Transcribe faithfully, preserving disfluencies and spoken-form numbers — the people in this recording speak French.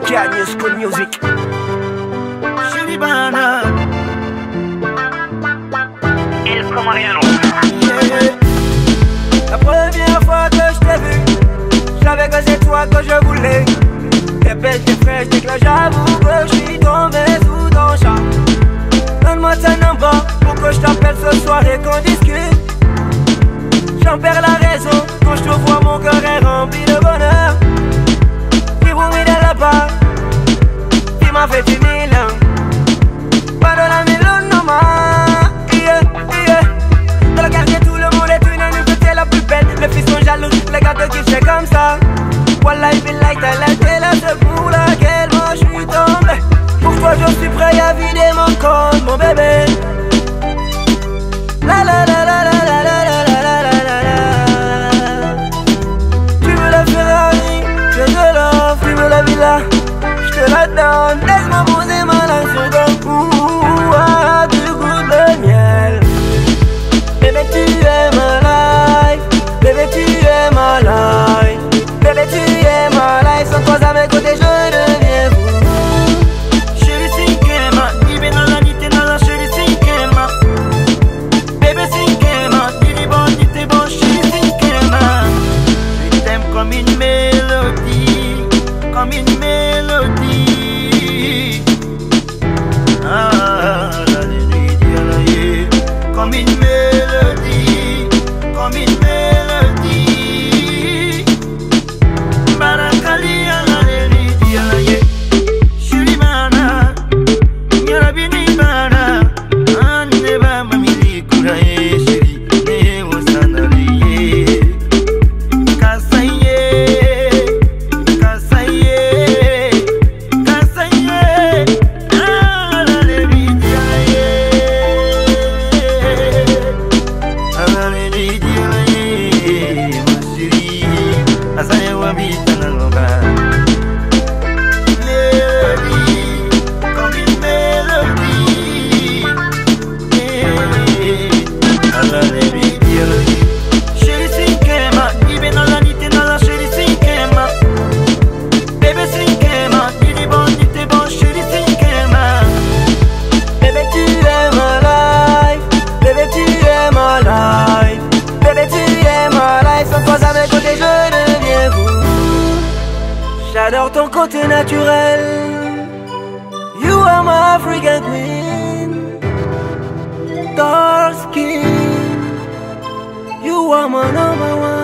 K New School Music. Shiribana El Comoriano. yeah. La première fois que je t'ai vu, je savais que c'est toi que je voulais. T'es belle, t'es fraîche, dès que là j'avoue que je suis tombé sous ton charme. Donne-moi ta number pour que je t'appelle ce soir et qu'on discute. J'en perds la raison, quand je te vois mon cœur est rempli de bonheur. Tu vous mis de là-bas, tu m'as fait du mille. Pas de la mélone, non, ma. Yeah, yeah. Dans le quartier, tout le monde est unanime que t'es la plus belle. Les filles sont jalouses, les gars te kiffent, c'est comme ça. Wallah, il be like, t'as la télé, c'est pour laquelle moi je suis tombé. Pour toi, je suis prêt à vider mon compte, mon bébé. La la la la la la la la la la la la. Tu veux la Ferrari, je te l'offre. Tu veux la villa, je te la donne. Laisse-moi poser ma langue sur ton cou. Ah, tu goûtes le miel. Bébé, tu es ma life. Bébé, tu es ma life. Bébé, tu es ma life. Sans toi à mes côtés, je deviens fou. Chérie Sinkema, Ibe nala nite nala chérie Sinkema. Bébé Sinkema, dili bon, dite bon chérie Sinkema. Je t'aime comme une mélodie, comme une mélodie. Ah, la lady, la yeah. Comme une mélodie, comme une mélodie. Barakali, la lady, la yeah. Shiribana, nyarabini bana, aneba mamili kuraye shiri, ne wasanaliye. Kasaye, kasaye, kasaye, ah la lady la yeah, ah la lady la yeah, masiri, asaye wabita na loba. Chérie Sinkema, Ibe nala nite nala chérie Sinkema. Bébé Sinkema, dili bon, dite bon chérie Sinkema. Bébé, tu es ma life. Bébé, tu es ma life. Bébé, tu es ma life. Sans toi à mes côtés, je deviens fou. J'adore ton côté naturel. You are my African queen. Dark skin. You are my number one.